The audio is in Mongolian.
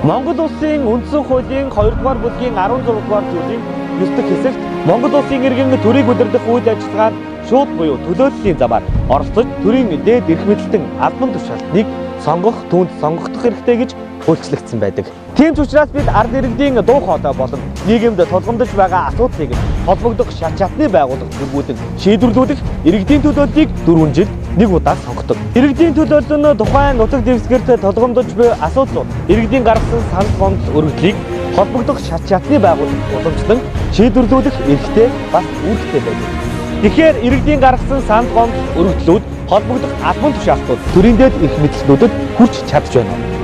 Монгол улсын үндсэн хуулийн 2-р бүлгийн 16-р зүйлийн 9-р хэсэгт Монгол улсын иргэн төрийг удирдах үйл ажиллагаанд шууд буюу төлөөллийн замаар оролцож төрийн дээд эрх мэдэлтэн албан тушаалтныг сонгох түнд сонгогдох хэрэгтэй гэж үйлчлэгдсэн байдаг. Тийм ч учраас бид ард иргэдийн дуу хоолой болон нийгэмд тулгамдж байгаа асуудлыг холбогдох шат чатны байгууллага бүргүүлэн шийдвэрлүүлэх иргэдийн төлөөллийг 4 жилд нэг удаа сонгодог. Иргэдийн төлөөлөл нь тухайн нутаг дэвсгэрт тулгамдж буй асуудлууд иргэдийн гаргасан санал гомдол өргөдлийг холбогдох шат чатны байгууллага уламжлан шийдвэрлүүлэх эрхтэй бас үүрэгтэй байдаг. Тэгэхээр иргэдийн гаргасан санал гомдол өргөдлүүд холбогдох албан тушаалтууд төрийн дэд эрх мэдэлтнүүдэд хүрч чадж байна.